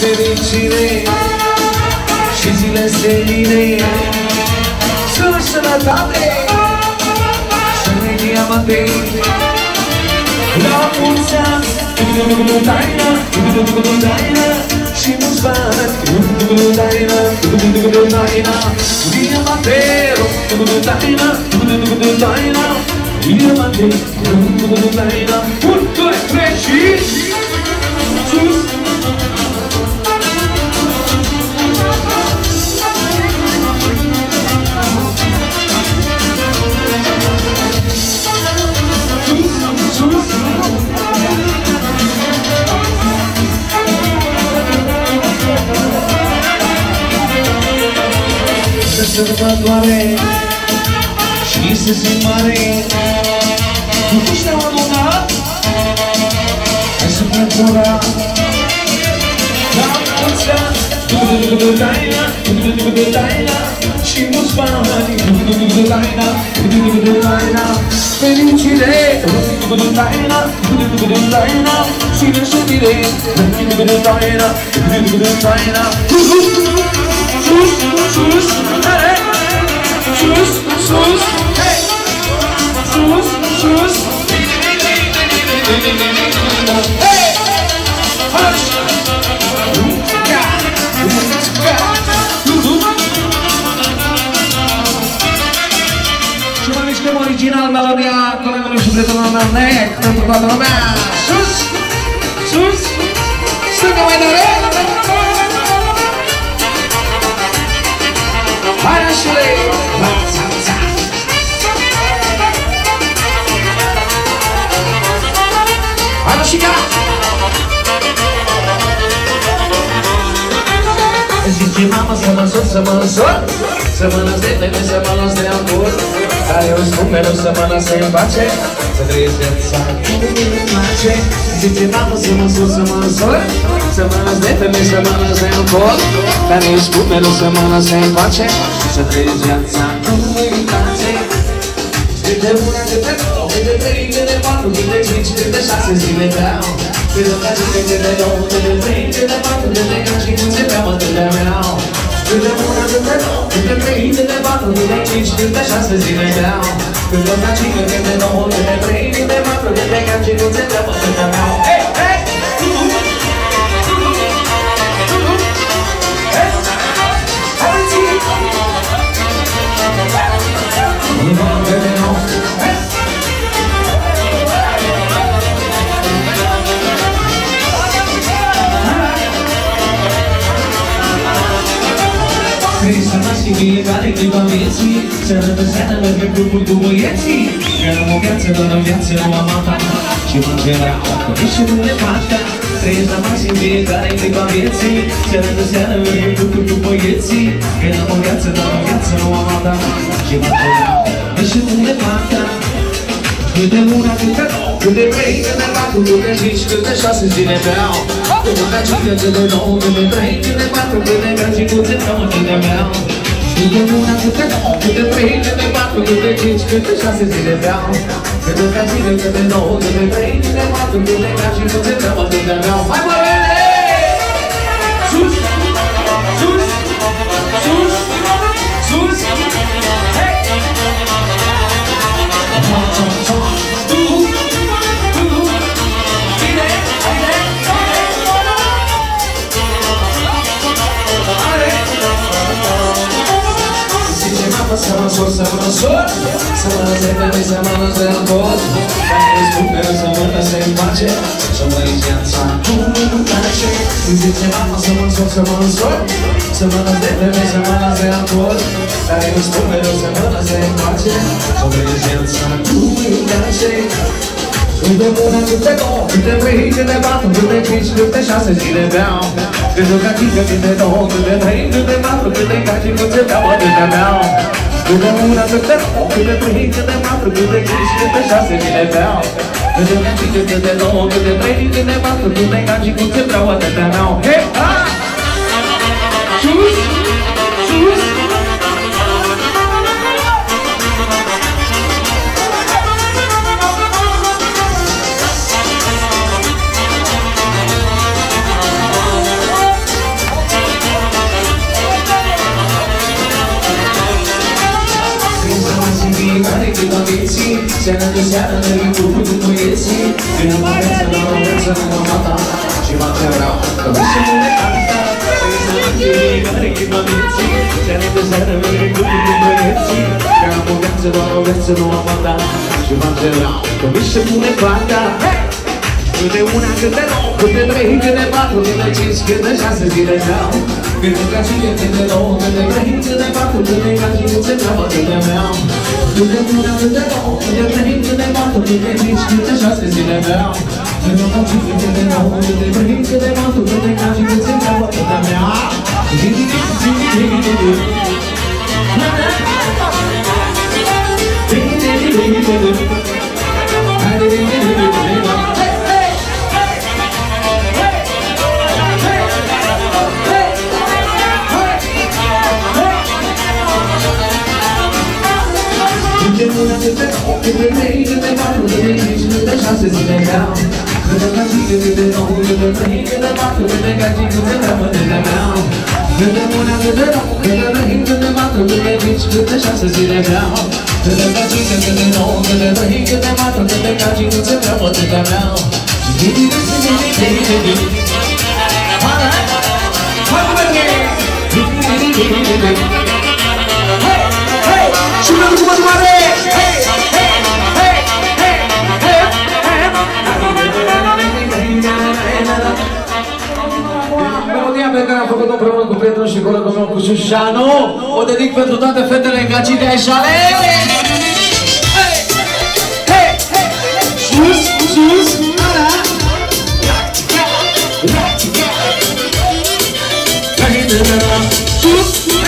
fericire și zile senine. Să sănătate să ne diamante. La mulți ani, taina, taina și mulți bani, taina, taina, diamantero, taina, taina, diamante, taina. 1, 2, 3 și sus. Să sărbătoare și să se mare. Nu puși ne-au adunat, hai să plăcura. La mulți ani, taina, taina și mulți bani, taina, taina. Fericire, taina, taina și neședire, taina, taina. Sus, sus, hey, sus, sus, hey, sus, sus, hey, hush, și mă mișcăm original melodia colegului și prietenul meu Nec pentru toată lumea. Sus, sus, stânga mai tare. Hai nașule! Hai nașica! Zice mama să mă însor, să mă însor, să mă las de tine, să mă las de alcool. Dar eu spun mereu să mă las în pace, să trăiesc viața cum îmi place. Zice mama să mă însor, să mă însor, să mă las de tine, să mă las de alcool. Dar eu spun mereu să mă las în pace, să trăiesc viața cum îmi place. Câte una, câte două, câte trei, câte patru, câte cinci, câte 6 zile beau. Câte place, câte două, câte trei, câte patru, câte cinci, câte beau, câte beau. Câte una, câte două, câte trei, câte patru, câte cinci, câte 6 zile beau. Câte place, câte două, câte trei, câte patru, câte cinci, câte beau, câte beau. Hey, hey! Fiecare clipa vieții seara pe seară merg grupul cu băieții. Eram o viață, doar o viață, nu am alta. Și mă îngereau cu nișurile partea. Trăiesc la maxim fiecare clipa vieții seara pe seară merg grupul cu băieții. Eram o viață, doar o viață, nu am alta. Și mă îngereau cu nișurile partea. Câte una, câte două, câte trei, câte patru, câte cinci, câte 6 zile beau. Câte place, câte două, câte trei, câte patru, câte cinci, câte beau, câte beau. Câte una, câte două, câte trei, câte patru, câte cinci, câte 6 zile beau. Câte place, câte două, câte trei, câte patru, câte cinci, câte beau, câte beau. Hai mă vede! Sus! Sus! Sus! Sus! Hei! Să mă însor, să mă însor, să mă las de tine, să mă las de alcool. Dar eu spun mereu să mă las în pace, să mă ies viața cum îmi place. Zice mama să mă însor, să mă însor, să mă las de tine, să mă las de alcool. Dar eu spun mereu să mă las în pace, să mă ies viața cum îmi place. Câte una, câte două, câte trei, câte patru, câte cinci, câte 6 zile beau. Câte cacică, câte două, câte trei, câte patru, câte cacică, câte beau, câte beau. Câte una, câte două, câte trei, câte patru, câte cinci, câte 6 zile beau. Câte cacică, câte două, câte trei, câte patru, câte cacică, câte beau, câte beau. Hei, ha! Sus! Sus! seara de seară merg în grupul cu băieții. Când am viață, dar o viață nu mă mata. Și mă vreau, că visul nu ne canta. Fiecare clipa vieții. Seara de seară merg în grupul cu băieții. Când am viață, dar o viață nu mă mata. Și mă vreau, că visul nu ne canta. Câte una, câte două, câte trei, câte patru, câte cinci, câte șase zile vreau. Câte gașine, câte două, câte trei, câte patru, câte gașine se treabă, câte vreau. Câte una, câte două, câte trei, câte patru, câte cinci, câte șase zile vreau. Câte gașine, câte două, câte trei, câte patru, câte gașine se treabă, câte vreau. Una câte două, câte trei, câte patru, câte cinci, câte șase zile vreau. Câte gașine, câte două, câte trei, câte patru, câte gașine se treabă, câte vreau. Câte una, câte două, câte trei, câte patru, câte cinci, câte șase zile vreau. Câte gașine, câte două, câte trei, câte patru, câte gașine se treabă, câte vreau. Și vreau cu mătoare! Melodia pe care am făcut-o împreună cu prietenul și colegul meu, cu Șușanu, o dedic pentru toate fetele îngacite ai șale! Sus, sus, ara! Sus,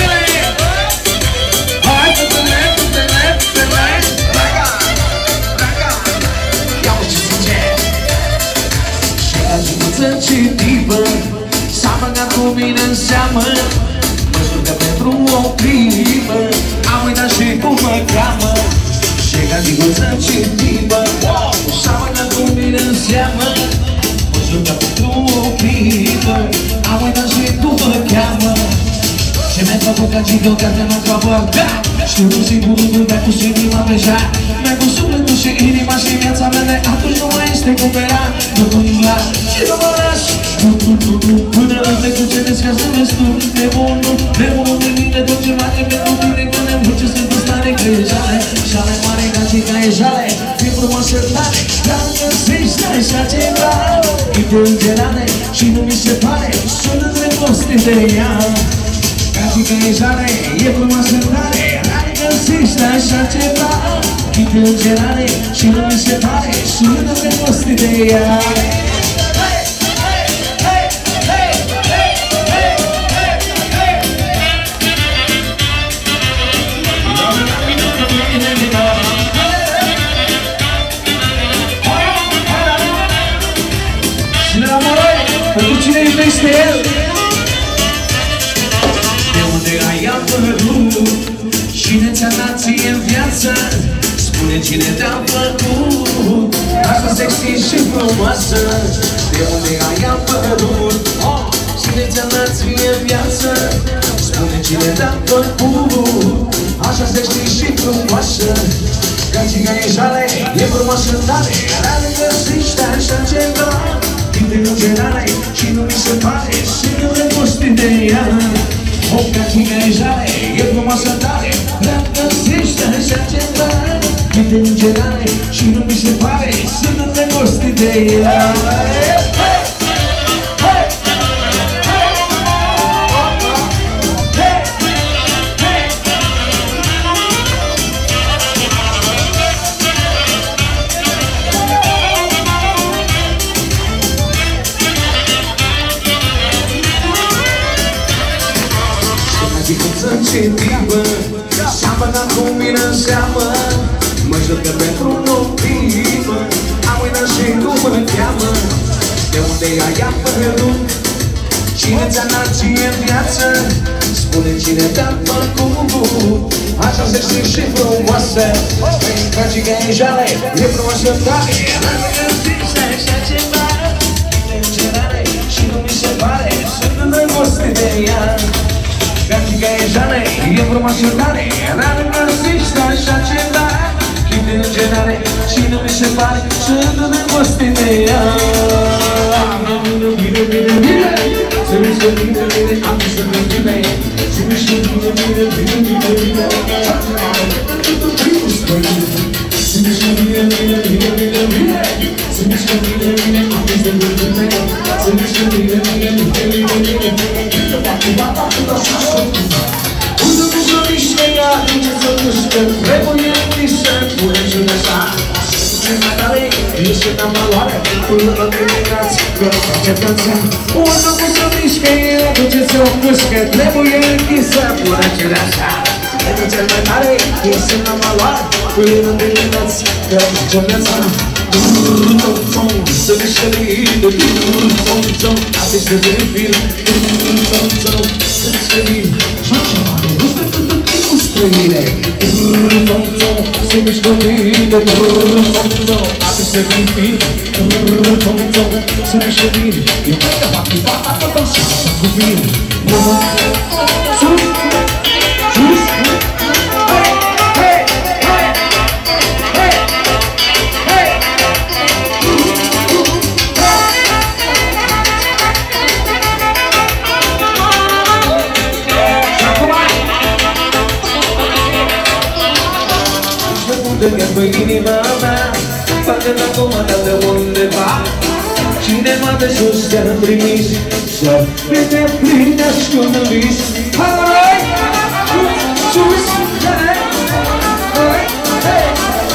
ce divă s-a băgat cu mine în seamă. Mă jucă pentru o clipă, am uitat și cum mă cheamă. Șega diguță ce divă s-a băgat cu mine în seamă. Mă jucă pentru o clipă, am uitat și cum mă cheamă. Ce mi-ai făcut ca Gigo ca te mă capă? Știu cu singurul tu mi-ai pus inima pe șa. Mi-ai pus sufletul și inima și viața mea de atunci nu mai este cum era. Nu nu-mi las și nu mă las. Până la te cuceresc ca să vezi tu. Nebunul de mine tot ce face pentru tine. Că nemuce sunt în stare că e jale. Șale mare ca cica e jale. E frumoasă tare, dar găsești așa ceva. Chipul îngerane și nu mi se pare. Sună drăgoste de ea. Cica e jale, e frumoasă tare, dar găsești așa ceva. Chipul îngerane și nu mi se pare. Sună drăgoste de ea. Pentru cine iubește el? De unde ai apărut? Cine ți-a dat ție în viață? Spune cine te-a făcut așa sexy și frumoasă. De unde ai apărut? Cine ți-a dat ție în viață? Spune cine te-a făcut așa sexy și frumoasă. Gagica e jale, e frumoasă tare, dar găsești așa ceva. De îngerare și nu mi se pare să nu reposti de ea. O gagica e jale, e frumoasă tare, dar găsești așa ceva. De îngerare și nu mi se pare să nu reposti de ea. Ce divă s-a băgat cu mine în seamă. Mă jucă pentru o clipă, am uitat și cum mă cheamă. De unde ai apărut? Cine ți-a dat ție în viață? Spune cine te-a făcut așa sexy și frumoasă. Gagica e jale, e frumoasă tare, dar găsești așa ceva. De îngerare și nu mi se pare să nu îndrăgoste de ea. Gagica e jale, e frumoasă tare, dar găsești așa ceva. De îngerare se pare să nu ne poste de ea. Bine, bine, bine, să mișcă bine, bine, am să ne bine. Să mișcă bine, bine, bine, bine, bine. Să mișcă bine, bine, bine, bine, bine. Să mișcă bine, bine, am să ne bine. Să mișcă bine, bine, bine, bine, bine. Unde nu se mișcă ea, nici să nu știu, trebuie nici să pune și de așa. Ești în valoare, până la dimineață, că face viața. Unde nu se mișcă ea, duceți o pușcă, trebuie închisă, până și de așa. Pentru cel mai tare, ești în valoare, până la dimineață, că face viața. Să mișcă bine, atește de film, să mișcă bine. Străine, se mișcă bine, atește de film, se mișcă bine. Eu cred că fac fata tot așa, cu bine. Sus, sus, hei, hei, hei, hei, hei. Pe inima mea, facă-mi acum de unde va. Cineva de sus te-a trimis să te primești cu un vis. Hai, sus, hai, hai, hai,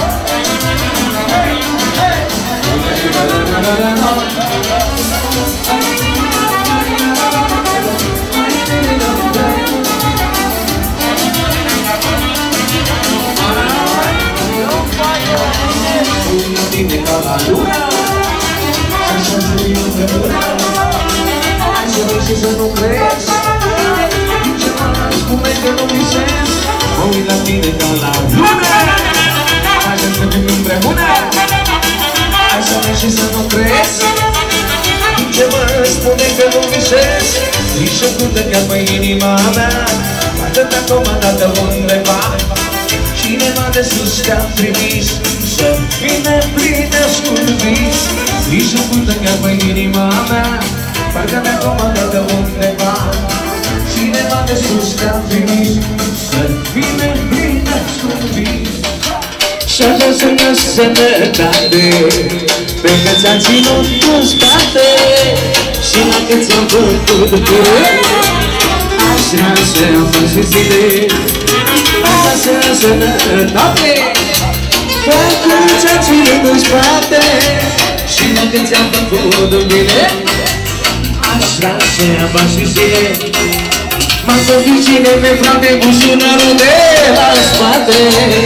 tine ca la luna, așa să fii împreună. Hai să vezi și să nu crezi, ce mă spune că nu visez. Mă uit la tine ca la luna, hai să fim împreună. Hai să vezi și să nu crezi, ce mă spune că nu visez. Nici o gândă chiar pe inima mea, atâta comandată undeva. Cineva de sus te-a trimis să vină plină scurt vis. Nici o gândă chiar pe inima mea, parcă mi-a comandată undeva. Cineva de sus te-a trimis să vină plină scurt vis. Și-așa să-mi sănătate, pe că ți-a ținut în spate. Și la cât ți-am făcut bine, așa să-mi faci și zile. Așa să-mi sănătate, pe că ți-a ținut în spate. Și la cât ți-am făcut bine, așa să-mi faci și zile. M-am făcut cine pe frate buzunarul de la spate.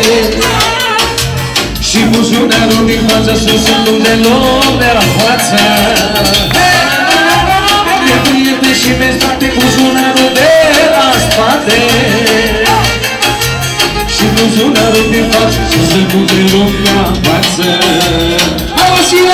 Și buzunarul din față sus în de loc de la față. E prieten și mi-e spate buzunarul de la spate. Și buzunarul din față sus în de loc de la față. Auzi-le!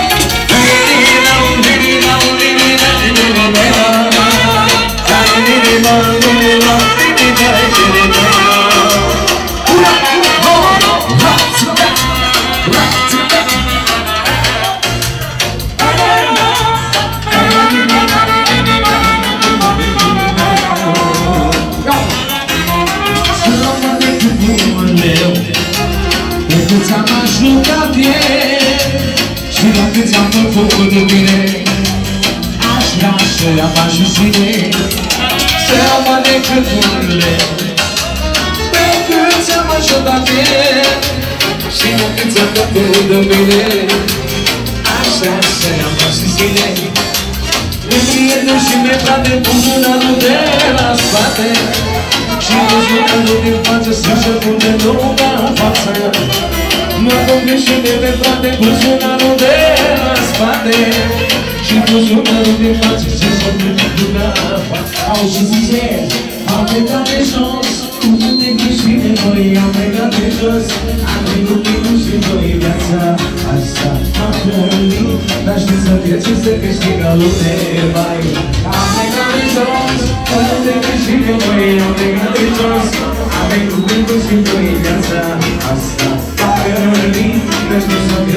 Ți-am ajutat ieri și la cât ți-am făcut bine, aș vrea să-i faci și zile, să-i mă decât unele. Pe cât ți-am ajutat ieri și la cât ți-am făcut bine, aș vrea să-i faci și zile. Mi-e prieten și mi-e frate buzunarul de la spate. Și buzunarul din față să-și pune lungă în față. M-am convins de pe frate buzunarul de la spate. Și buzunarul din față să-și pune lungă în față. Auzi zice, am plecat de jos, cu toate greșile voi am plecat de jos. Am trecut timpul și voi viața asta m-a hrănit. Dar știi să vieții să câștigă lume, vai. Am plecat de jos, cu toate greșile voi am plecat de jos. Am trecut timpul și voi viața asta m-a hrănit. Dar știi să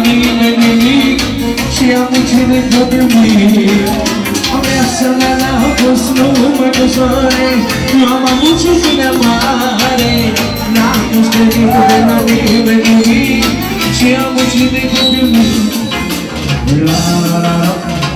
nimeni nimic și am muncit tot de nimic. Viața mea n-a fost numai cu soare, eu am avut și zile mare. N-am fost credit de la nimeni nimic și am muncit tot de nimic. La la la la.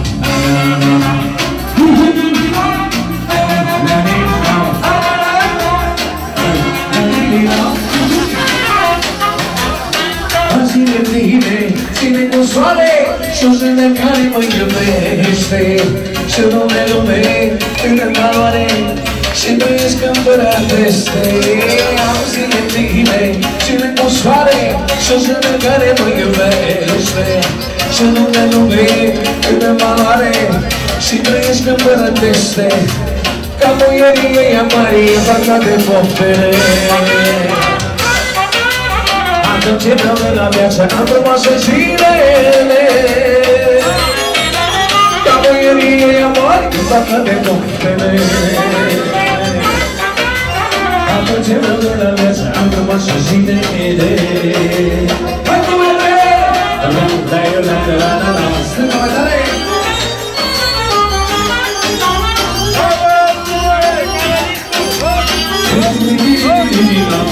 Zile pline, zile cu soare și o zile care mă iubește și lume, lume, în valoare și trăiesc împărătește. Am zile pline, zile cu soare și o zile care mă iubește și lume, lume, în valoare și trăiesc împărătește. Ca muierie ea mare, fața de poftele. Atunci vreau de la viață, am frumoase zilele. Ca muierie ea mare, fața de poftele. Atunci vreau de la viață, am frumoase zilele. Hai cu mine! La-la-la-la-la-la-la. Stânga mai tare! La